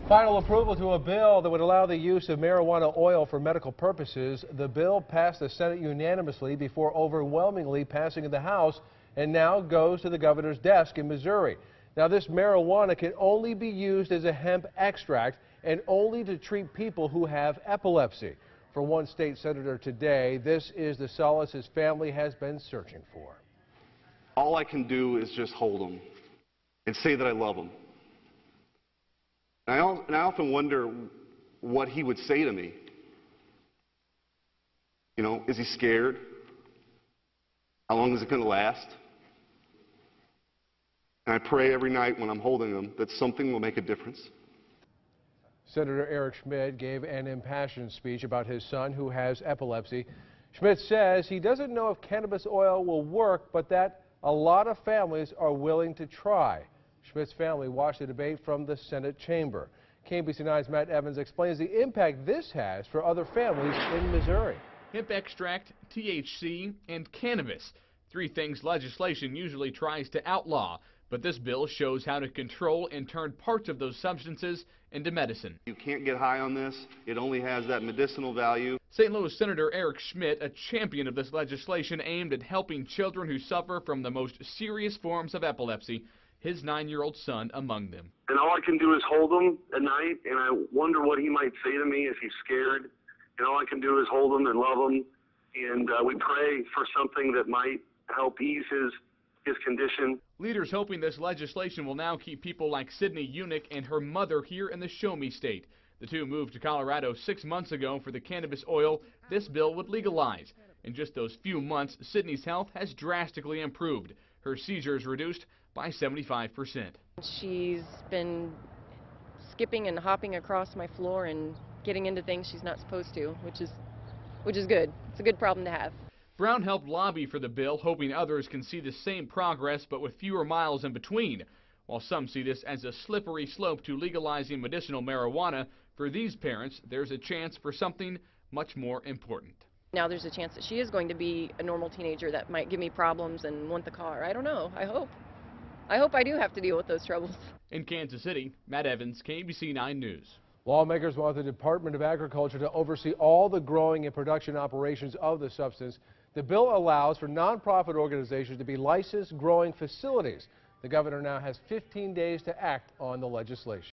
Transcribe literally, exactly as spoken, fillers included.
Final approval to a bill that would allow the use of marijuana oil for medical purposes. The bill passed the Senate unanimously before overwhelmingly passing in the House and now goes to the governor's desk in Missouri. Now, this marijuana can only be used as a hemp extract and only to treat people who have epilepsy. For one state senator today, this is the solace his family has been searching for. All I can do is just hold him and say that I love him. And I, and I often wonder what he would say to me. You know, is he scared? How long is it going to last? And I pray every night when I'm holding him that something will make a difference. Senator Eric Schmidt gave an impassioned speech about his son who has epilepsy. Schmidt says he doesn't know if cannabis oil will work, but that a lot of families are willing to try. Schmidt's family watched the debate from the Senate chamber. K M B C nine's Matt Evans explains the impact this has for other families in Missouri. Hemp extract, T H C, and cannabis. Three things legislation usually tries to outlaw. But this bill shows how to control and turn parts of those substances into medicine. You can't get high on this. It only has that medicinal value. Saint Louis Senator Eric Schmidt, a champion of this legislation aimed at helping children who suffer from the most serious forms of epilepsy, his nine-year-old son among them. And all I can do is hold him at night, and I wonder what he might say to me if he's scared. And all I can do is hold him and love him, and uh, we pray for something that might help ease his his condition. Leaders hoping this legislation will now keep people like Sydney Unick and her mother here in the Show Me State. The two moved to Colorado six months ago for the cannabis oil this bill would legalize. In just those few months, Sydney's health has drastically improved. Her seizures reduced by seventy-five percent. She's been skipping and hopping across my floor and getting into things she's not supposed to, which is, which is good. It's a good problem to have. Brown helped lobby for the bill, hoping others can see the same progress but with fewer miles in between. While some see this as a slippery slope to legalizing medicinal marijuana, for these parents, there's a chance for something much more important. Now there's a chance that she is going to be a normal teenager that might give me problems and want the car. I don't know. I hope. I hope I do have to deal with those troubles. In Kansas City, Matt Evans, K M B C nine News. Lawmakers want the Department of Agriculture to oversee all the growing and production operations of the substance. The bill allows for nonprofit organizations to be licensed growing facilities. The governor now has fifteen days to act on the legislation.